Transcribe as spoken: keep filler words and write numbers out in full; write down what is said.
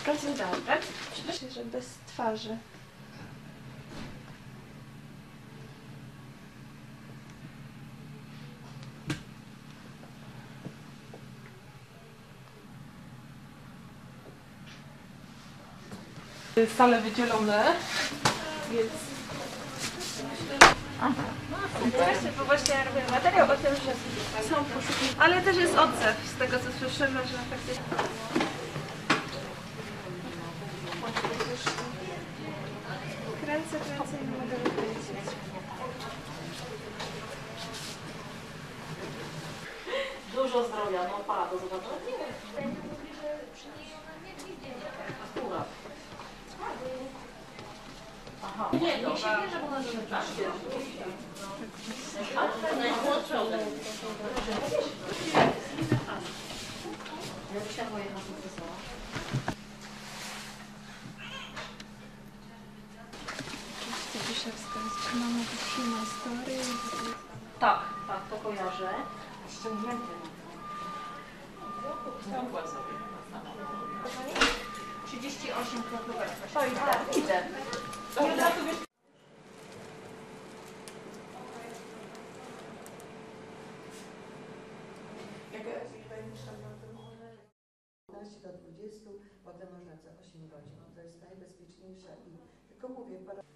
Procedurę. Myślę, że bez twarzy. Sale wydzielone, więc... Właśnie, bo właśnie ja robię materiał o tym, że są poszukiwania. Ale też jest odzew z tego, co słyszymy, że faktycznie... Kręcę, kręcę i nie mogę wykręcić. Dużo zdrowia, no pa, do zobaczenia. Akurat. Aha, nie, nie się bierze, bo ona zamyka. A najmłodsza ode mnie. Ja byś tam jedna profesora. Wiszewska jest trzymana w Trzyma Story. Tak, tak, to kojarzę. Ściągnięte. trzydzieści osiem kroplówek. To idę, idę. piętnaście do dwudziestu, potem można co osiem godzin. To jest najbezpieczniejsze i tylko mówię,